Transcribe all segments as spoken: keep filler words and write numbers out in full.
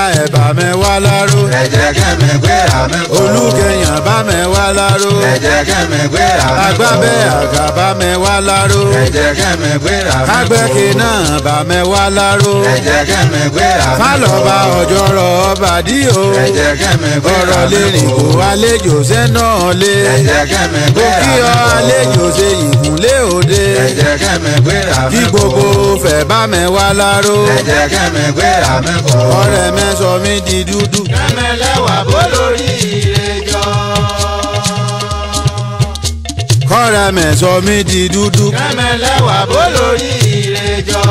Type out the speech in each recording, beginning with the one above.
ẹ̀ bá mi wá láró. ẹ jẹ́ kẹ́mi gbéra mi kọ́. Olúkẹyàn bá mi wá láró. ẹ jẹ́ kẹ́mi gbéra mi kọ́. Agbábẹ́ àgà bá mi wá láró. ẹ jẹ́ kẹ́mi gbéra mi kọ́. Kágbẹ́kẹ̀ náà bá mi wá láró. ẹ jẹ́ kẹ́mi gbéra mi kọ́. Fálọ́ba ọ̀jọ̀rọ̀ ọbàdí o. ẹ jẹ́ kẹ́mi gbéra ọ̀rọ̀ mi lè kọ́. rìn kó àlejò sẹ́nà lé. ẹ jẹ́ kẹ́mi kó gbéra kí mi ọ kọ́. àlejò ṣe ìkúnlé òde. ẹ jẹ́ kẹ́mi gbéra mi kọ́. kí gbogbo fẹ́ bá mi wá láró. ẹ jẹ́ kẹ́mi gbéra mi kọ́. ọ̀rẹ́ mi sọ mí di dúdú. kẹ́mẹ́lẹ́wà bó lórí ìrẹ́jọ́. kọ́rẹ́ mi sọ mí di dúdú. kẹ́mẹ́lẹ́wà bó lórí ìrẹ́jọ́.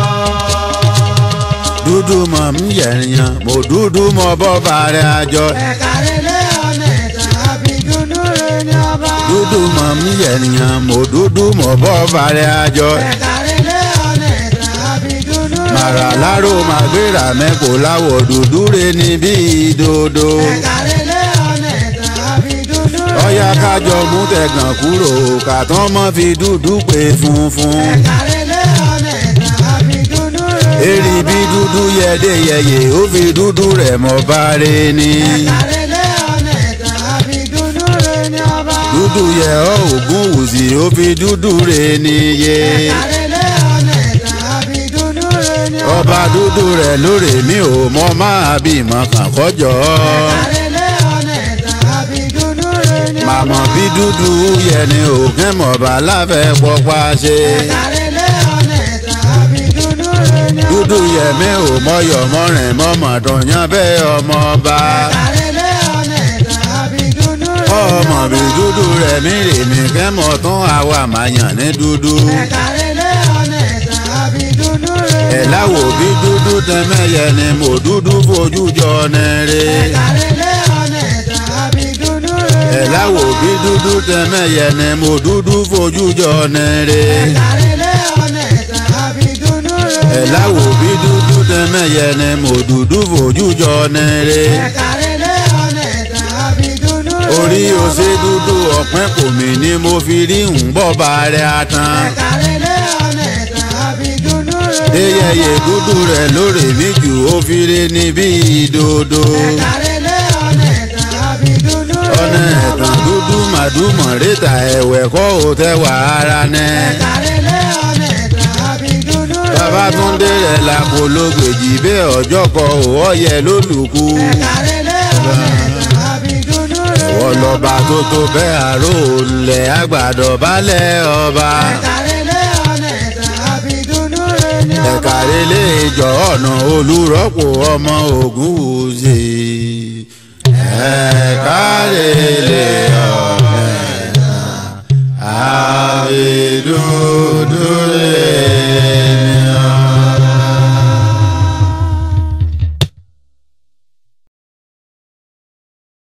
dúdú mọ̀ ń yẹ̀yàn mo dúdú mọ̀ bọ́ bàrẹ̀ àjọ. ẹ̀ka lélẹ̀ ọ̀nà ẹ̀ta àbí dúdú rẹ̀ ní ọba. dúdú mọ̀ ń yẹ̀yàn mo dúdú mọ̀ bọ́ bàrẹ̀ àjọ. ẹ̀ka lélẹ̀ ọ̀nà ẹ̀ta àbí dúdú rẹ̀. màrà láró máa gbéra mẹ́kò láwọ̀ dúdú rẹ̀ níbí ìdodo. ẹ̀ka lélẹ̀ ọ̀nà ẹ̀ta àbí dúdú rẹ̀. ọ̀yá kájọ mú tẹ̀gàn kúrò kàtán mọ́ fi dúdú pé funfun. ẹ̀ka lélẹ̀ ọ̀nà ẹ̀ta àbí dúdú rẹ̀. èrì bí dúdú yẹdẹyẹyẹ ó fi dúdú rẹ̀ mọ́ báre ni. ẹ̀ka lélẹ̀ ọ̀nà ẹ̀ta àbí dúdú rẹ̀ ní ọba. dúdú yẹ ọ́ ògún wùsì ó fi dúdú rẹ̀ níye. ẹ̀ka lélẹ̀ ọ̀nà ẹ̀ta àbí dúdú rẹ̀ ní ọba. ọba dúdú rẹ̀ lórí mi ò mọ máa bí mọ̀ kàn kọjọ́. ẹ̀ka lélẹ̀ ọ̀nà ẹ̀ta àbí dúdú rẹ̀ ní ọba. màmọ́ bí dúdú yẹ ni òkè mọ̀bá láfẹ́ pọ́pá ṣe. ẹ̀ka lélẹ̀ ọ̀nà ẹ̀ta àbí dúdú rẹ̀ ní ọba. dúdú yẹ mi ò mọyọ̀ mọ́rin mọ́mọ́dún yan bẹ́ẹ̀ ọmọ ọba. ẹ̀ka lélẹ̀ ọ̀nà ẹ̀ta àbí dúdú rẹ̀ ní ọba. ọmọ bí dúdú rẹ̀ mi rè mí kẹ́mọ̀ tún àwa máa yàn ní dúdú. ẹ̀ka lélẹ̀ ọ̀nà ẹ̀ta àbí dúdú rẹ̀ ní ẹ̀ ọba. láwo bí dúdú tẹ́mẹ́yẹ ni mo dúdú fojú jọ nẹ́rẹ́. ẹ̀ka lélẹ̀ ọ̀nà ẹ̀ta àbí dúdú rẹ̀ ní ẹ̀ ọba. láwo bí dúdú tẹ́mẹ́yẹ ni mo dúdú fojú jọ nẹ́rẹ́. ẹ̀ka lélẹ̀ ọ̀nà ẹ̀ta àbí dúdú rẹ̀ ní ẹ̀ ọba. láwo bí dúdú tẹ́mẹ́yẹ ni mo dúdú fojú jọ nẹ́rẹ́. ẹ̀ka lélẹ̀ ọ̀nà ẹ̀ta àbí dúdú rẹ̀ ní ọba. orí òsè dúdú ọ̀pẹ́ kò mí ni mo fi rí ń bọ́ bàrẹ̀ àtàn. ẹ̀ka lélẹ̀ ọ̀nà ẹ̀ta àbí dúdú rẹ̀ ní ọba. eyẹyẹ dúdú rẹ̀ lórí mi jù ó fi rí níbí ìdodo. ẹ̀ka lélẹ̀ ọ̀nà ẹ̀ta àbí dúdú rẹ̀ ọ̀nà ní ọba. ẹ̀tàn dúdú màdúmọ̀ ríta ẹ̀wẹ̀ kọ́ ò tẹ́ wà ara nẹ́. ẹ̀ka lélẹ̀ ọ̀nà ẹ̀ta àbí dúdú rẹ̀ ní ọba. Babátúndé rẹ̀ làpò lógbèjì bẹ́ẹ̀ ọjọ́ kọ òwò yẹ lólùkù. ẹ̀ka lélẹ̀ ọ̀nà ẹ̀ta àbí dúdú rẹ̀ ní ọba. ọlọ́ba tó tó bẹ́ẹ̀ àrò ńlẹ̀ àgbàdo balẹ̀ ọba. ẹ̀ka lélẹ̀ ọ̀nà ẹ̀ta àbí dúdú rẹ̀ ní ọba. ẹ̀ka relé ìjọ ọ̀nà olùrọ́pò ọmọ Ògúnwùsì. ẹ̀ka relé ọ̀nà.